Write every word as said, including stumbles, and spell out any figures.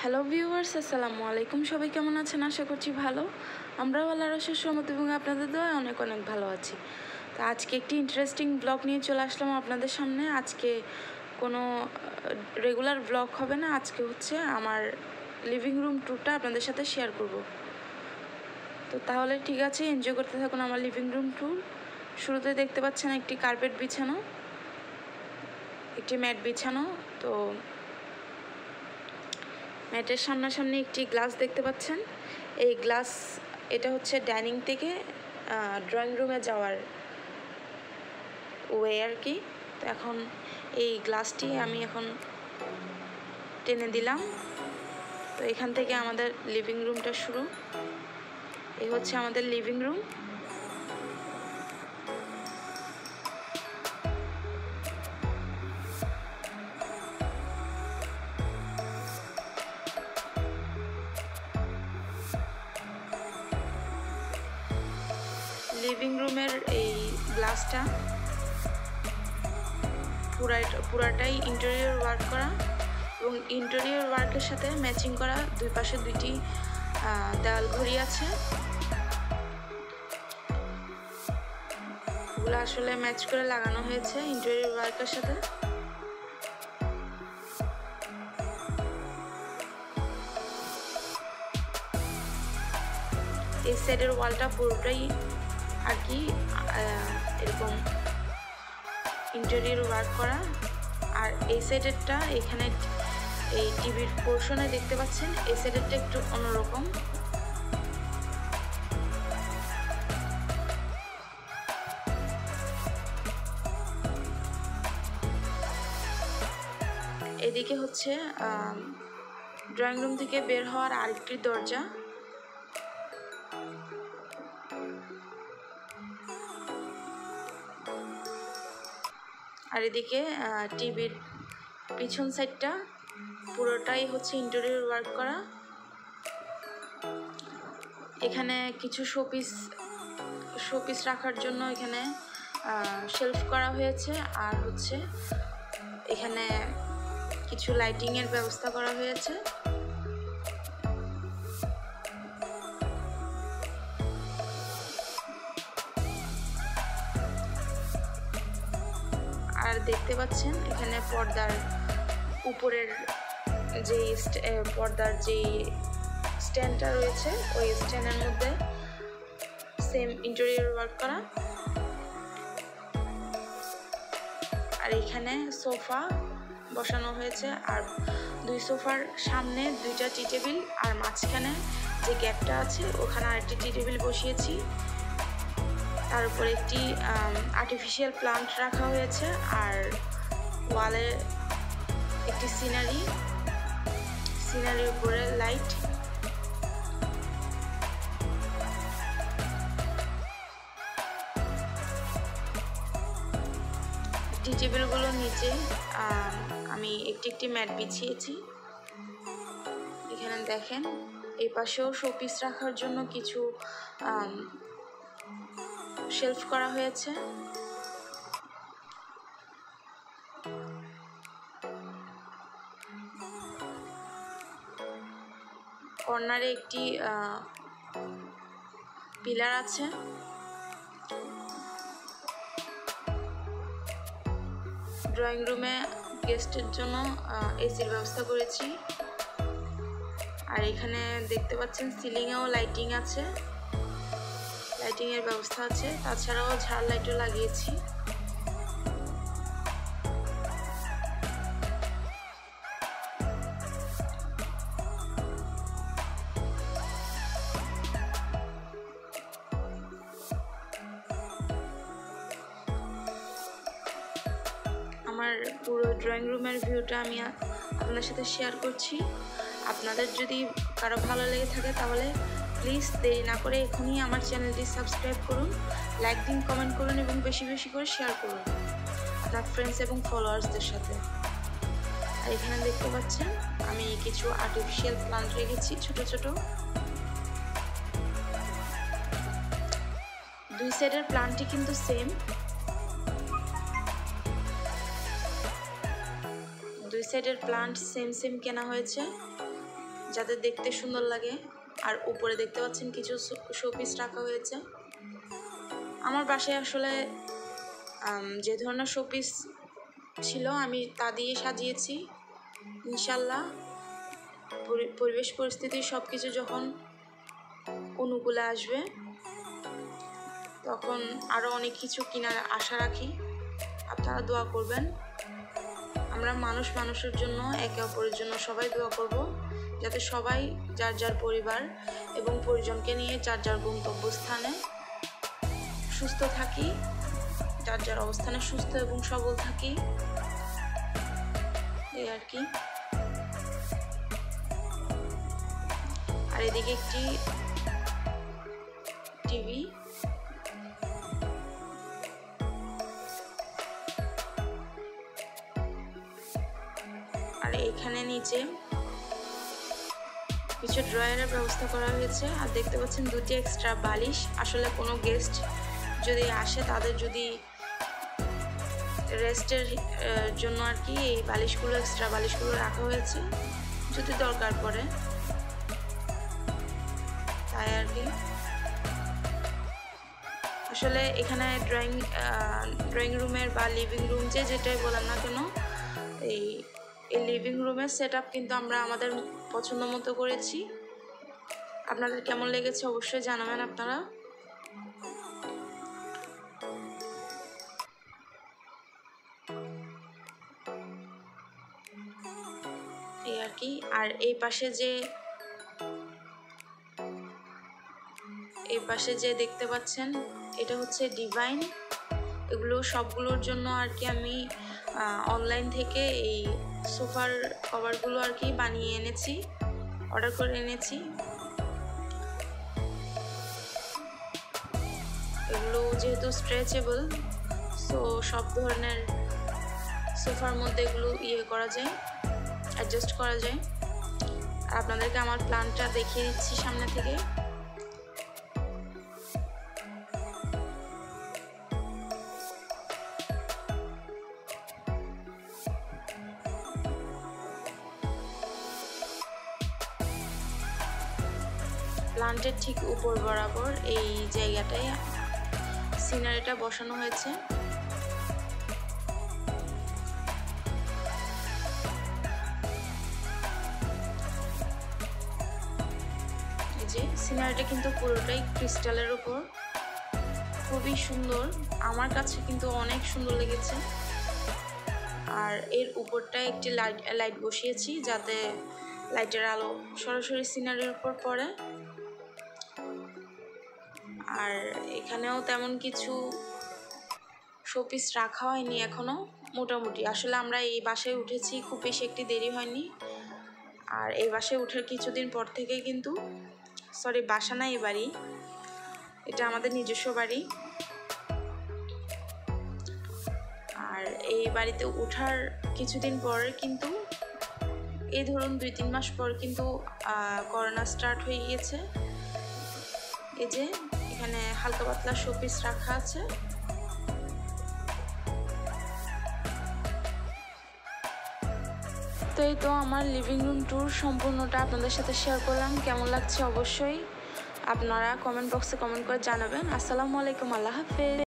Hello viewers, আসসালামু আলাইকুম। সবাই কেমন আছেন? আশা করছি ভালো। আমরাও আল্লাহর অশেষ রহমত এবং আপনাদের দোয়ায় অনেক অনেক ভালো আছি। তো আজকে একটি ইন্টারেস্টিং ব্লগ নিয়ে চলে আসলাম আপনাদের সামনে। আজকে কোনো রেগুলার ব্লগ হবে না, আজকে হচ্ছে আমার লিভিং রুম ট্যুরটা আপনাদের সাথে শেয়ার করব। তো তাহলে ঠিক আছে, এনজয় করতে থাকুন আমার লিভিং রুম ট্যুর। শুরুতে দেখতে পাচ্ছেন একটি কার্পেট বিছানো, একটি ম্যাট বিছানো। তো ম্যাটের সামনাসামনি একটি গ্লাস দেখতে পাচ্ছেন। এই গ্লাস এটা হচ্ছে ডাইনিং থেকে ড্রয়িং রুমে যাওয়ার ওয়ে আর কি। তো এখন এই গ্লাসটি আমি এখন টেনে দিলাম। তো এখান থেকে আমাদের লিভিং রুমটা শুরু। এই হচ্ছে আমাদের লিভিং রুম। লিভিং রুমের এই গ্লাসটা পুরাই পুরাটাই ইন্টেরিয়র ওয়ার্ক করা এবং ইন্টেরিয়র ওয়ার্কের সাথে ম্যাচিং করা দুই পাশে দুইটি দেওয়াল ঘড়ি আছে। ওগুলো আসলে ম্যাচ করে লাগানো হয়েছে ইন্টেরিয়র ওয়ার্কের সাথে। এই সাইডের ওয়ালটা পুরোটাই আর কি এরকম ইন্টেরিয়র ওয়ার্ক করা। আর এই সাইডেরটা এখানে এই টিভির পোর্শনে দেখতে পাচ্ছেন, এই সাইডেরটা একটু অন্যরকম। এদিকে হচ্ছে ড্রয়িং রুম থেকে বের হওয়ার আরেকটি দরজা। আর এদিকে টিভির পিছন সাইডটা পুরোটাই হচ্ছে ইন্টেরিয়র ওয়ার্ক করা। এখানে কিছু শোপিস শোপিস রাখার জন্য এখানে শেলফ করা হয়েছে। আর হচ্ছে এখানে কিছু লাইটিংয়ের ব্যবস্থা করা হয়েছে। আর দেখতে পাচ্ছেন এখানে পর্দার উপরের যে পর্দার যে স্ট্যান্ডটা রয়েছে, ওই স্ট্যান্ডের মধ্যে সেম ইন্টেরিয়র ওয়ার্ক করা। আর এখানে সোফা বসানো হয়েছে। আর দুই সোফার সামনে দুইটা টি টেবিল, আর মাঝখানে যে গ্যাপটা আছে ওখানে আরেকটি টি টেবিল বসিয়েছি। তার উপরে একটি আর্টিফিশিয়াল প্লান্ট রাখা হয়েছে। আর ওয়ালে একটি সিনারি, সিনারির উপরে লাইট। টি টেবিলগুলোর নিচে আমি একটি একটি ম্যাট বিছিয়েছি। এখানে দেখেন এই পাশেও শোপিস রাখার জন্য কিছু শেলফ করা হয়েছে। কর্নারে একটি পিলার আছে। ড্রয়িং রুমে গেস্টের জন্য এসির ব্যবস্থা করেছি। আর এখানে দেখতে পাচ্ছেন সিলিংয়েও লাইটিং আছে, লাইটিং এর ব্যবস্থা আছে। তাছাড়াও ঝাড় লাইটও লাগিয়েছি। আমার পুরো ড্রয়িং রুমের ভিউটা আমি আপনাদের সাথে শেয়ার করছি। আপনাদের যদি কারো ভালো লেগে থাকে তাহলে প্লিজ দেরি না করে এখনই আমার চ্যানেলটি সাবস্ক্রাইব করুন, লাইক দিন, কমেন্ট করুন এবং বেশি বেশি করে শেয়ার করুন আপনার ফ্রেন্ডস এবং ফলোয়ার্সদের সাথে। আর এখানে দেখতে পাচ্ছেন আমি কিছু আর্টিফিশিয়াল প্লান্ট রেখেছি ছোট ছোট। দুই সাইডের প্লান্টটি কিন্তু সেম, দুই সাইডের প্লান্ট সেম সেম কেনা হয়েছে। যাতে দেখতে সুন্দর লাগে। আর উপরে দেখতে পাচ্ছেন কিছু শোপিস রাখা হয়েছে। আমার বাসায় আসলে যে ধরনের শোপিস ছিল আমি তা দিয়ে সাজিয়েছি। ইনশাল্লাহ পরিবেশ পরিস্থিতি সব কিছু যখন অনুকূলে আসবে তখন আরও অনেক কিছু কেনার আশা রাখি। আপনারা দোয়া করবেন। আমরা মানুষ মানুষের জন্য, একে অপরের জন্য সবাই দোয়া করব, যাতে সবাই যার যার পরিবার এবং পরিজনকে নিয়ে যার যার গন্তব্যস্থানে সুস্থ থাকি, যার যার অবস্থানে সুস্থ এবং সবল থাকি, এই আর কি। আর এদিকে একটি টিভি, আর এখানে নিচে কিছু ড্রয়ারের ব্যবস্থা করা হয়েছে। আর দেখতে পাচ্ছেন দুটি এক্সট্রা বালিশ। আসলে কোনো গেস্ট যদি আসে তাদের যদি রেস্টের জন্য আর কি এই বালিশগুলো, এক্সট্রা বালিশগুলো রাখা হয়েছে যদি দরকার পড়ে, তাই আর কি। আসলে এখানে ড্রয়িং ড্রয়িং রুমের বা লিভিং রুম যে যেটাই বলেন না কেন, এই এই লিভিং রুমের সেট আপ কিন্তু আমরা আমাদের পছন্দ মতো করেছি। আপনাদের কেমন লেগেছে অবশ্যই জানাবেন আপনারা। এই আর কি। আর এই পাশে যে এই পাশে যে দেখতে পাচ্ছেন এটা হচ্ছে ডিভাইন। এগুলো সবগুলোর জন্য আর কি আমি অনলাইন থেকে এই সোফার কভারগুলো আর কি বানিয়ে এনেছি, অর্ডার করে এনেছি। এগুলো যেহেতু স্ট্রেচেবল, সো সব ধরনের সোফার মধ্যে এগুলো ইয়ে করা যায়, অ্যাডজাস্ট করা যায়। আর আপনাদেরকে আমার প্ল্যানটা দেখিয়ে দিচ্ছি সামনে থেকে। প্ল্যান্টের ঠিক উপর বরাবর এই জায়গাটায় সিনারিটা বসানো হয়েছে। এই যে সিনারিটা কিন্তু পুরোটাই ক্রিস্টালের উপর, খুবই সুন্দর। আমার কাছে কিন্তু অনেক সুন্দর লেগেছে। আর এর উপরটায় একটি লাইট লাইট বসিয়েছি যাতে লাইটের আলো সরাসরি সিনারির উপর পড়ে। আর এখানেও তেমন কিছু শোপিস রাখা হয়নি এখনো, মোটামুটি। আসলে আমরা এই বাসায় উঠেছি, খুব বেশি একটি দেরি হয়নি। আর এই বাসায় উঠার কিছুদিন পর থেকে কিন্তু, সরি বাসা না, এই বাড়ি, এটা আমাদের নিজস্ব বাড়ি। আর এই বাড়িতে উঠার কিছুদিন পর কিন্তু, এই ধরুন দুই তিন মাস পর কিন্তু করোনা স্টার্ট হয়ে গিয়েছে। এই যে এখানে হালকা পাতলা শোপিস রাখা আছে। তো এই তো আমার লিভিং রুম ট্যুর সম্পূর্ণটা আপনাদের সাথে শেয়ার করলাম। কেমন লাগছে অবশ্যই আপনারা কমেন্ট বক্সে কমেন্ট করে জানাবেন। আসসালামু আলাইকুম, আল্লাহ হাফেজ।